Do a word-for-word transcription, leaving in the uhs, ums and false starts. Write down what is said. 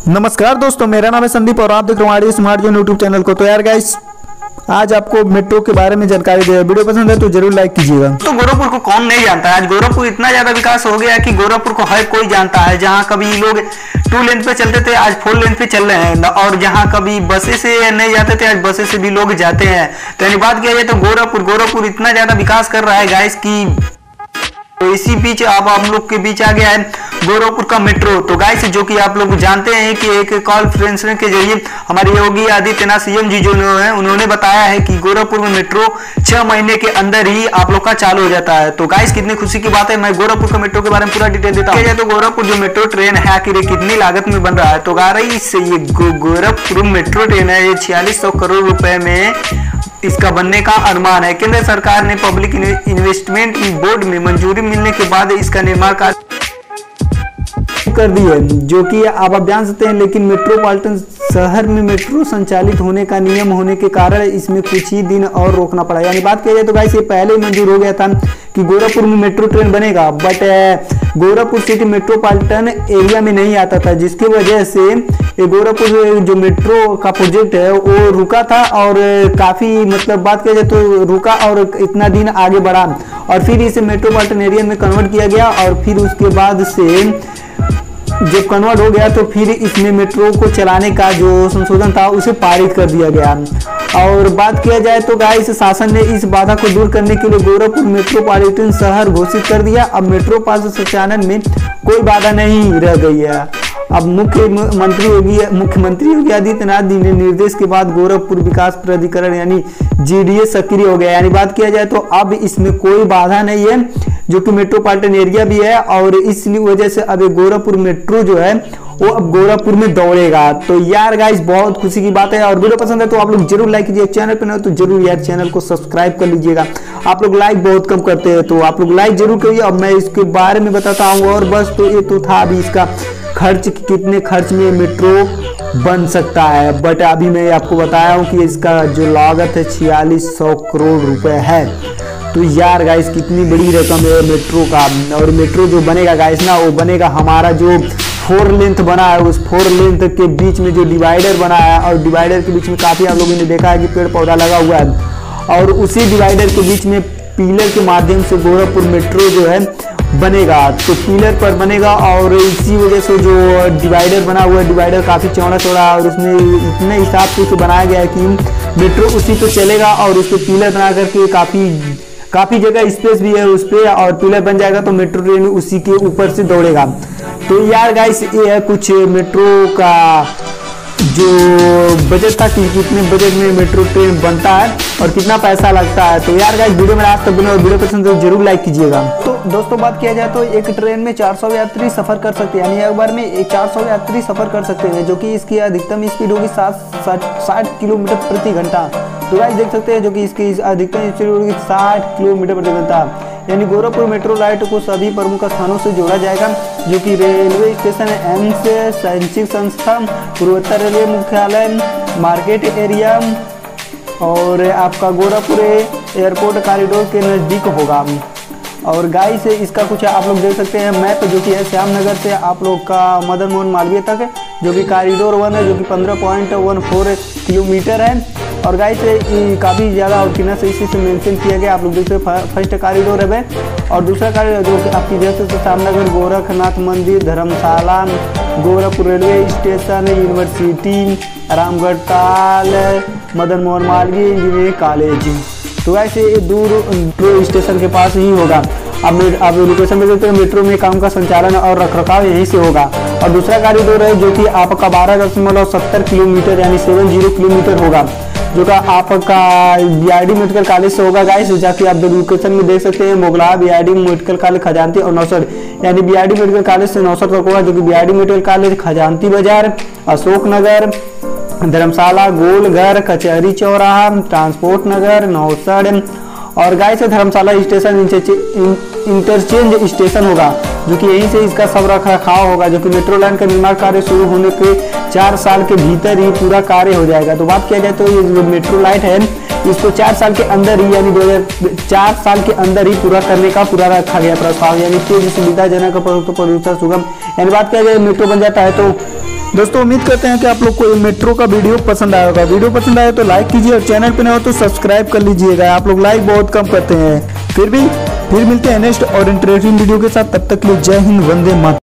नमस्कार दोस्तों, मेरा नाम है संदीप और आप देख रहे हो स्मार्ट जोन यूट्यूब चैनल को। तो यार गाइस, आज आपको मेट्रो के बारे में जानकारी दे। वीडियो पसंद है तो जरूर लाइक कीजिएगा। तो गोरखपुर को कौन नहीं जानता है। आज गोरखपुर इतना ज्यादा विकास हो गया है कि गोरखपुर को हर कोई जानता है। जहां कभी लोग टू लेन पे चलते थे, आज फोर लेन पे चल रहे हैं, और जहां कभी बसें से नहीं जाते थे, आज बसें से भी लोग जाते हैं। तो यानी बात किया जाए तो गोरखपुर गोरखपुर इतना ज्यादा विकास कर रहा है गाइस की, तो इसी बीच अब हम लोग के बीच आ गया है गोरखपुर का मेट्रो। तो गाइस, जो कि आप लोग जानते हैं कि एक कॉन्फ्रेंस के जरिए हमारे योगी आदित्यनाथ सीएम जी जो है उन्होंने बताया है कि गोरखपुर में मेट्रो छह महीने के अंदर ही आप लोग का चालू हो जाता है। तो गाइस, कितनी खुशी की बात है। मैं गोरखपुर का मेट्रो के बारे में पूरा डिटेल देता हूँ। तो गोरखपुर जो मेट्रो ट्रेन है आखिर कितनी लागत में बन रहा है। तो गाइस, ये गोरखपुर मेट्रो ट्रेन है, ये छियालीस सौ करोड़ रुपए में इसका बनने का अनुमान है। केंद्र सरकार ने पब्लिक इन्वेस्टमेंट बोर्ड में मंजूरी मिलने के बाद इसका निर्माण कार्य कर दी है, जो कि आप आप जान सकते हैं। लेकिन मेट्रोपॉलिटन शहर में मेट्रो संचालित होने का नियम होने के कारण इसमें कुछ ही दिन और रोकना पड़ा। यानी बात किया जाए तो गाइस, ये पहले ही मंजूर हो गया था कि गोरखपुर में मेट्रो ट्रेन बनेगा, but Gorakhpur city metropolitan area में नहीं आता था, जिसकी वजह से ये गोरखपुर जो मेट्रो का प्रोजेक्ट है वो रुका था। और काफी मतलब बात किया जाए तो रुका और इतना दिन आगे बढ़ा, और फिर इसे मेट्रोपॉलिटन एरिया में कन्वर्ट किया गया। और फिर उसके बाद से जब कन्वर्ट हो गया तो फिर इसमें मेट्रो को चलाने का जो संशोधन था उसे पारित कर दिया गया। और बात किया जाए तो गाइस, शासन ने इस बाधा को दूर करने के लिए गोरखपुर मेट्रोपॉलिटन शहर घोषित कर दिया। अब मेट्रो पास संचालन में कोई बाधा नहीं रह गई है। अब मुख्यमंत्री योगी मुख्यमंत्री योगी आदित्यनाथ जी ने निर्देश के बाद गोरखपुर विकास प्राधिकरण यानी जीडीए सक्रिय हो गया। यानी बात किया जाए तो अब इसमें कोई बाधा नहीं है, जो कि मेट्रोपॉलिटन एरिया भी है, और इसलिए वजह से अब गोरखपुर मेट्रो जो है वो अब गोरखपुर में दौड़ेगा। तो यार गाइस, बहुत खुशी की बात है। और वीडियो पसंद है तो आप लोग जरूर लाइक कीजिए। चैनल पे न हो तो जरूर यार चैनल को सब्सक्राइब कर लीजिएगा। आप लोग लाइक बहुत कम करते हैं, तो आप लोग लाइक जरूर करिए। अब मैं इसके बारे में बताता हूँ। और बस तो ये तो था अभी इसका खर्च, कितने खर्च में मेट्रो बन सकता है, बट अभी मैं आपको बताया हूँ कि इसका जो लागत है छियालीस सौ करोड़ रुपए है। तो यार गाइस, कितनी बड़ी रकम है मेट्रो का। और मेट्रो जो बनेगा गाइस ना, वो बनेगा हमारा जो फोर लेंथ बना है, उस फोर लेंथ के बीच में जो डिवाइडर बना है, और डिवाइडर के बीच में काफी आप लोगों ने देखा है कि पेड़ पौधा लगा हुआ है, और उसी डिवाइडर के बीच में पिलर के माध्यम से गोरखपुर मेट्रो जो है बनेगा। तो पिलर पर बनेगा, और इसी वजह से जो डिवाइडर बना हुआ है, डिवाइडर काफी चौड़ा चौड़ा है, और उसमें इतने हिसाब से उसे बनाया गया है कि मेट्रो उसी पे चलेगा। और उस पर पिलर बना करके काफी काफी जगह स्पेस भी है उस पे, और पिलर बन जाएगा तो मेट्रो ट्रेन उसी के ऊपर से दौड़ेगा। तो यार गाइस, ये है कुछ मेट्रो का जो बजट था कि कितने बजट में मेट्रो ट्रेन बनता है और कितना पैसा लगता है। तो यार गाइस, वीडियो में आज तक बने और वीडियो पसंद है तो जरूर लाइक कीजिएगा। तो दोस्तों, बात किया जाए तो एक ट्रेन में चार सौ यात्री सफर कर सकते हैं, यानी एक बार में चार सौ यात्री सफर कर सकते हैं, जो कि इसकी अधिकतम स्पीड होगी साठ किलोमीटर प्रति घंटा। तो गाइस देख सकते हैं, जो कि इसकी अधिकतम स्पीड होगी साठ किलोमीटर प्रति घंटा। यानी गोरखपुर मेट्रो लाइट को सभी प्रमुख स्थानों से जोड़ा जाएगा, जो कि रेलवे स्टेशन, एम्स, शैक्षिक संस्था, पूर्वोत्तर रेलवे मुख्यालय, मार्केट एरिया और आपका गोरखपुर एयरपोर्ट कॉरिडोर के नज़दीक होगा। और गाइस, इसका कुछ आप लोग देख सकते हैं मैप, जो कि है श्यामनगर से आप लोग का मदन मोहन मालवीय तक, जो कि कॉरिडोर वन है, जो कि पंद्रह पॉइंट वन फोर किलोमीटर है। और गाइस, काफ़ी ज़्यादा और कितना से इसी से मेंशन किया गया। आप लोग देख सकते हैं फर्स्ट कॉरिडोर है, और दूसरा कॉरिडोर जो कि आपकी जैसे श्यामनगर, गोरखनाथ मंदिर, Dharmshala, Gorakhpur railway station, university, Ramgarh Tal, Madan Mohan Malviya engineering college. तो ऐसे दूर मेट्रो स्टेशन के पास ही होगा। अब आप लोकेशन में देखते हैं, मेट्रो में काम का संचालन और रखरखाव यहीं से होगा। और दूसरा कॉरिडोर है, जो कि आपका बारह दशमलव सत्तर किलोमीटर यानी सेवन जीरो किलोमीटर होगा, जो का आपका बीआरडी मेडिकल कॉलेज से होगा। गाइस, जाके आप लोकेशन में देख सकते हैं, मोगला, बीआरडी मेडिकल कॉलेज खजानती और नौसठ, यानी बीआरडी मेडिकल कॉलेज से नौसठ तक होगा, जो कि बीआरडी मेडिकल कॉलेज खजानती बाजार, अशोक नगर, धर्मशाला, गोलघर, कचहरी चौराहा, ट्रांसपोर्ट नगर, नौसड़। और guys, Dharmshala station interchange station होगा, जो कि यहीं से इसका सब रखरखाव होगा, जो कि मेट्रो लाइन का निर्माण कार्य शुरू होने के चार साल के भीतर ही पूरा कार्य हो जाएगा। तो बात किया जाए तो ये जो मेट्रो लाइन है, इसको चार साल के अंदर ही यानी दो हजार चार साल के अंदर ही पूरा करने का पूरा रखा गया प्रस्ताव, यानी तेज सुविधाजनक प्रदूषण सुगम। यानी बात किया जाए मेट्रो बन जाता है तो दोस्तों उम्मीद करते हैं कि आप लोग को ये मेट्रो का वीडियो पसंद आया होगा। वीडियो पसंद आया तो लाइक कीजिए और चैनल पे नए हो तो सब्सक्राइब कर लीजिएगा। आप लोग लाइक बहुत कम करते हैं। फिर भी फिर मिलते हैं नेक्स्ट और इंटरेस्टिंग वीडियो के साथ। तब तक के लिए जय हिंद, वंदे मातरम।